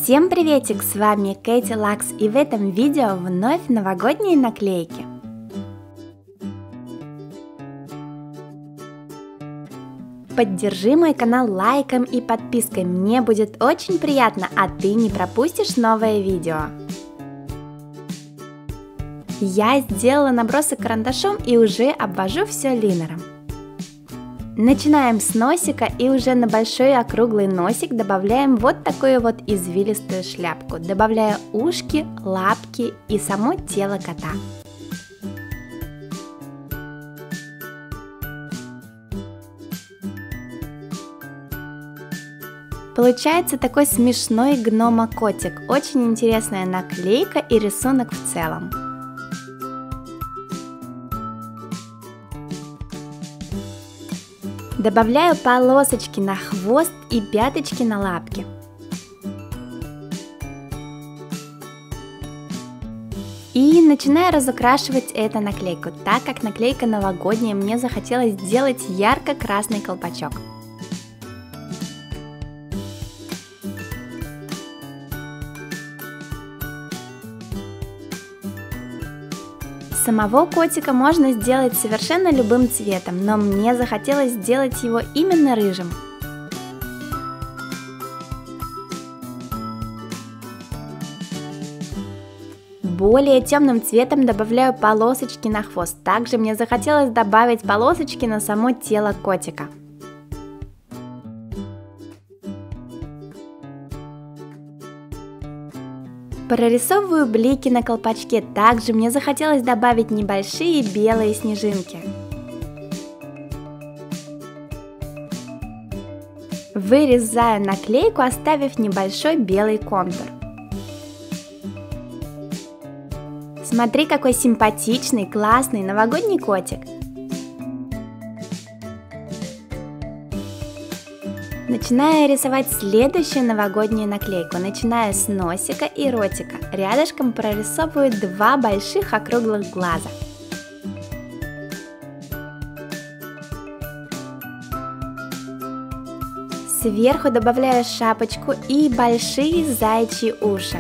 Всем приветик, с вами Кэти Лакс, и в этом видео вновь новогодние наклейки. Поддержи мой канал лайком и подпиской, мне будет очень приятно, а ты не пропустишь новое видео. Я сделала набросок карандашом и уже обвожу все линером. Начинаем с носика и уже на большой округлый носик добавляем вот такую вот извилистую шляпку, добавляя ушки, лапки и само тело кота. Получается такой смешной гнома-котик, очень интересная наклейка и рисунок в целом. Добавляю полосочки на хвост и пяточки на лапки. И начинаю разукрашивать эту наклейку. Так как наклейка новогодняя, мне захотелось сделать ярко-красный колпачок. Самого котика можно сделать совершенно любым цветом, но мне захотелось сделать его именно рыжим. Более темным цветом добавляю полосочки на хвост. Также мне захотелось добавить полосочки на само тело котика. Прорисовываю блики на колпачке, также мне захотелось добавить небольшие белые снежинки. Вырезаю наклейку, оставив небольшой белый контур. Смотри, какой симпатичный, классный новогодний котик. Начинаю рисовать следующую новогоднюю наклейку, начиная с носика и ротика. Рядышком прорисовываю два больших округлых глаза. Сверху добавляю шапочку и большие заячьи уши.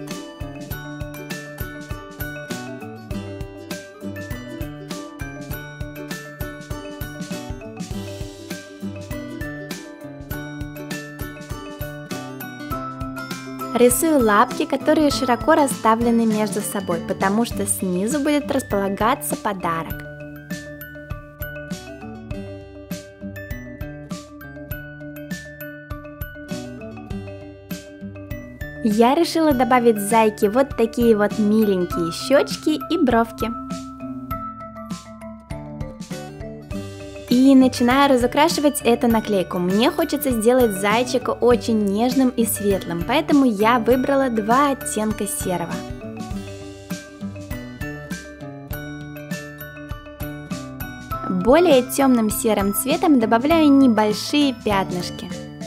Рисую лапки, которые широко расставлены между собой, потому что снизу будет располагаться подарок. Я решила добавить зайке вот такие вот миленькие щечки и бровки. И начинаю разукрашивать эту наклейку. Мне хочется сделать зайчика очень нежным и светлым, поэтому я выбрала два оттенка серого. Более темным серым цветом добавляю небольшие пятнышки.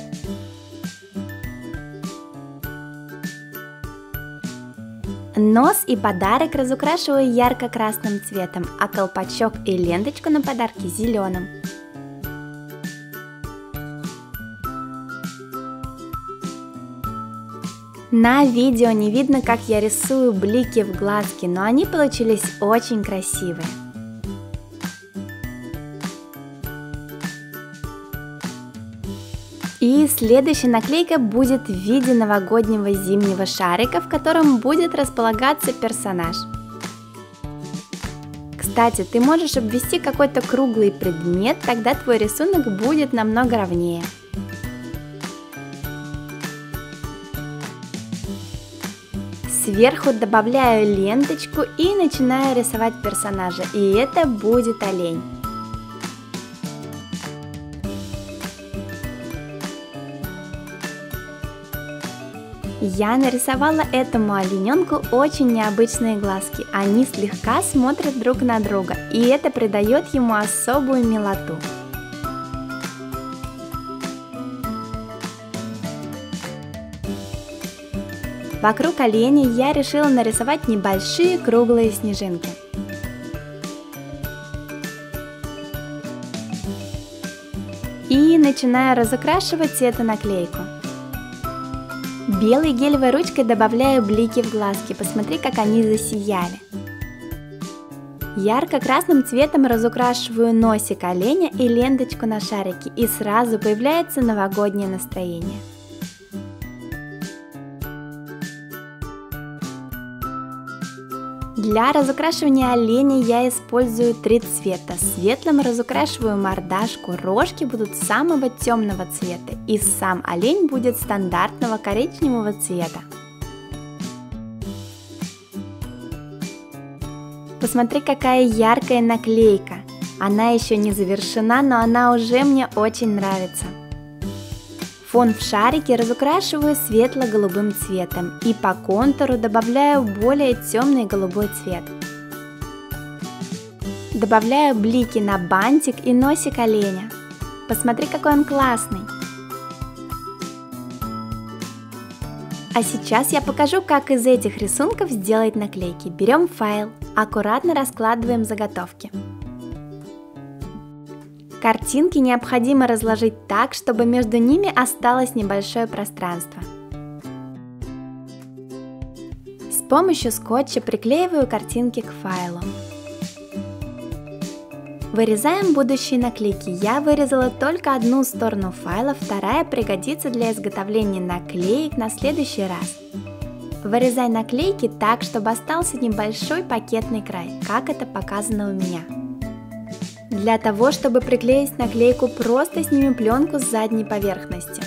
Нос и подарок разукрашиваю ярко-красным цветом, а колпачок и ленточку на подарке зеленым. На видео не видно, как я рисую блики в глазки, но они получились очень красивые. И следующая наклейка будет в виде новогоднего зимнего шарика, в котором будет располагаться персонаж. Кстати, ты можешь обвести какой-то круглый предмет, тогда твой рисунок будет намного ровнее. Сверху добавляю ленточку и начинаю рисовать персонажа, и это будет олень. Я нарисовала этому олененку очень необычные глазки, они слегка смотрят друг на друга, и это придает ему особую милоту. Вокруг оленя я решила нарисовать небольшие круглые снежинки. И начинаю разукрашивать эту наклейку. Белой гелевой ручкой добавляю блики в глазки, посмотри, как они засияли. Ярко-красным цветом разукрашиваю носик оленя и ленточку на шарике, и сразу появляется новогоднее настроение. Для разукрашивания оленя я использую 3 цвета. Светлым разукрашиваю мордашку, рожки будут самого темного цвета, и сам олень будет стандартного коричневого цвета. Посмотри, какая яркая наклейка. Она еще не завершена, но она уже мне очень нравится. Фон в шарике разукрашиваю светло-голубым цветом и по контуру добавляю более темный голубой цвет. Добавляю блики на бантик и носик оленя. Посмотри, какой он классный! А сейчас я покажу, как из этих рисунков сделать наклейки. Берем файл, аккуратно раскладываем заготовки. Картинки необходимо разложить так, чтобы между ними осталось небольшое пространство. С помощью скотча приклеиваю картинки к файлу. Вырезаем будущие наклейки. Я вырезала только одну сторону файла, вторая пригодится для изготовления наклеек на следующий раз. Вырезай наклейки так, чтобы остался небольшой пакетный край, как это показано у меня. Для того, чтобы приклеить наклейку, просто сними пленку с задней поверхности.